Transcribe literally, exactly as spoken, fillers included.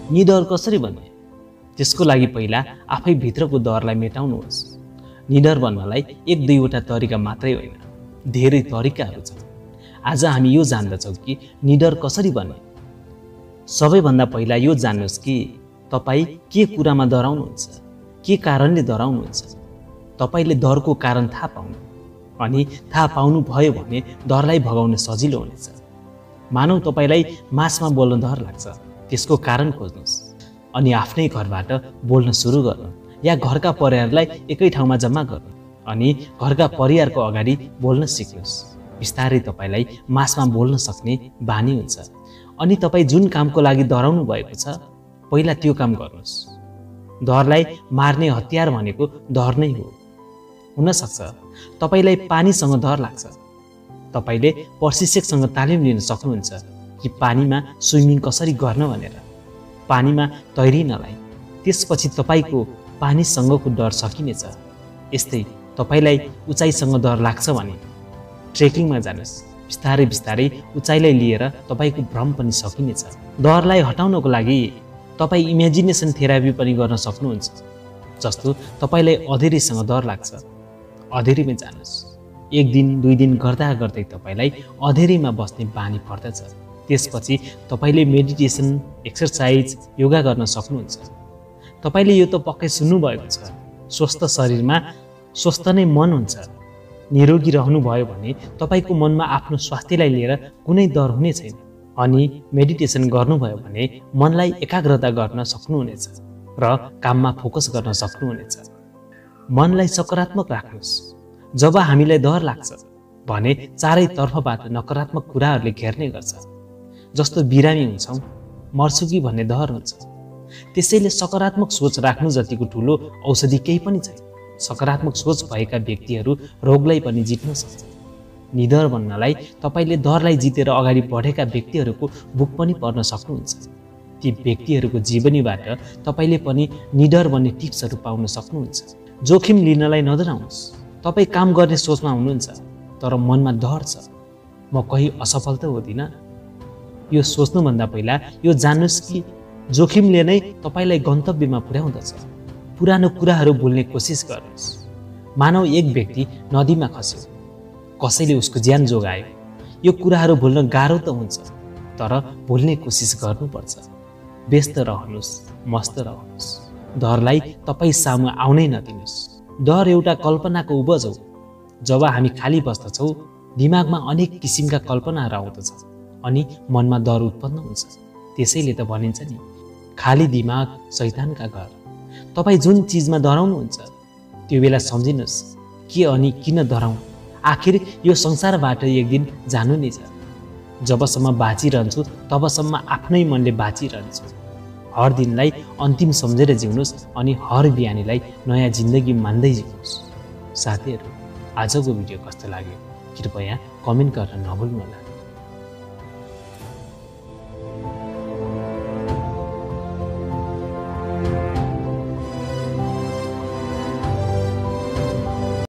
निडर कसरी बन्ने? त्यसको लागि पहिला आफै भित्रको डरलाई मेटाउनुहोस्। निडर बन्नलाई एक दुईवटा तरिका मात्रै होइन, धेरै तरिकाहरू छन्। आज हामी यो जान्दछौँ कि निडर कसरी बन्ने। सबैभन्दा पहिला यो जान्नुहोस् कि तपाईँ के कुरामा डराउनुहुन्छ, के कारणले डराउनुहुन्छ। तपाईँले डरको कारण थाहा पाउनु, अनि थाहा पाउनु भयो भने डरलाई भगाउन सजिलो हुनेछ। मानौ तपाईँलाई मासमा बोल्न डर लाग्छ, त्यसको कारण खोज्नुहोस् अनि आफ्नै घरबाट बोल्न सुरु गर्नु, या घरका परिवारलाई एकै ठाउँमा जम्मा गर्नु अनि घरका परिवारको अगाडि बोल्न सिक्नुहोस्। बिस्तारै तपाईँलाई मासमा बोल्न सक्ने बानी हुन्छ। अनि तपाईँ जुन कामको लागि डराउनु भएको छ पहिला त्यो काम गर्नुहोस्। डरलाई मार्ने हतियार भनेको डर नै हो। हुनसक्छ तपाईँलाई पानीसँग डर लाग्छ, तपाईँले प्रशिक्षकसँग तालिम लिन सक्नुहुन्छ कि पानीमा स्विमिङ कसरी गर्न भनेर। पानीमा तैरिनलाई त्यसपछि तपाईँको पानीसँगको डर सकिनेछ। यस्तै तपाईँलाई उचाइसँग डर लाग्छ भने ट्रेकिङमा जानुहोस्। बिस्तारै बिस्तारै उचाइलाई लिएर तपाईँको भ्रम पनि सकिनेछ। डरलाई हटाउनको लागि तपाईँ इमेजिनेसन थेरापी पनि गर्न सक्नुहुन्छ। जस्तो तपाईँलाई अँधेरीसँग डर लाग्छ, अँधेरीमा जानुहोस्। एक दिन दुई दिन गर्दा गर्दै तपाईँलाई अँधेरीमा बस्ने बानी पर्दछ। त्यसपछि तपाईँले मेडिटेसन, एक्सर्साइज, योगा गर्न सक्नुहुन्छ। तपाईँले यो त पक्कै सुन्नुभएको छ, स्वस्थ शरीरमा स्वस्थ नै मन हुन्छ। निरोगी रहनुभयो भने तपाईँको मनमा आफ्नो स्वास्थ्यलाई लिएर कुनै डर हुने छैन। अनि मेडिटेसन गर्नुभयो भने मनलाई एकाग्रता गर्न सक्नुहुनेछ र काममा फोकस गर्न सक्नुहुनेछ। मनलाई सकारात्मक राख्नुहोस्। जब हामीलाई डर लाग्छ भने चारैतर्फबाट नकारात्मक कुराहरूले घेर्ने गर्छ। जस्तो बिरामी हुन्छौँ, मर्छु कि भन्ने डर हुन्छ। त्यसैले सकारात्मक सोच राख्नु जतिको ठुलो औषधि केही पनि छैन। सकारात्मक सोच भएका व्यक्तिहरू रोगलाई पनि जित्न सक्छ। निडर बन्नलाई तपाईँले डरलाई जितेर अगाडि बढेका व्यक्तिहरूको बुक पनि पढ्न सक्नुहुन्छ। ती व्यक्तिहरूको जीवनीबाट तपाईँले पनि निडर बन्ने टिप्सहरू पाउन सक्नुहुन्छ। जोखिम लिनलाई नडराउनुहोस्। तपाईँ काम गर्ने सोचमा हुनुहुन्छ तर मनमा डर छ, म कहीँ असफल त हुँदिनँ। यो सोच्नुभन्दा पहिला यो जान्नुहोस् कि जोखिमले नै तपाईँलाई गन्तव्यमा पुर्याउँदछ। पुरानो कुराहरू भुल्ने कोसिस गर्नुहोस्। मानव एक व्यक्ति नदीमा खस्यो, कसैले उसको ज्यान जोगायो। यो कुराहरू भुल्न गाह्रो त हुन्छ, तर भुल्ने कोसिस गर्नुपर्छ। व्यस्त रहनुहोस्, मस्त रहनुहोस्। डरलाई तपाईँ सामु आउनै नदिनुहोस्। डर एउटा कल्पनाको उपज हो। जब हामी खाली बस्दछौँ दिमागमा अनेक किसिमका कल्पनाहरू आउँदछ अनि मनमा डर उत्पन्न हुन्छ। त्यसैले त भनिन्छ नि, खाली दिमाग शैतानका घर। तपाईँ जुन चिजमा डराउनुहुन्छ त्यो बेला सम्झिनुहोस् के अनि किन डराउँ। आखिर यो संसारबाट एक दिन जानु नै छ। जबसम्म बाँचिरहन्छु तबसम्म आफ्नै मनले बाँचिरहन्छु। हर दिनलाई अन्तिम सम्झेर जिउनुहोस् अनि हर बिहानीलाई नयाँ जिन्दगी मान्दै जिउनुहोस्। साथीहरू, आजको भिडियो कस्तो लाग्यो कृपया कमेन्ट गर्न नभुल्नुहोला।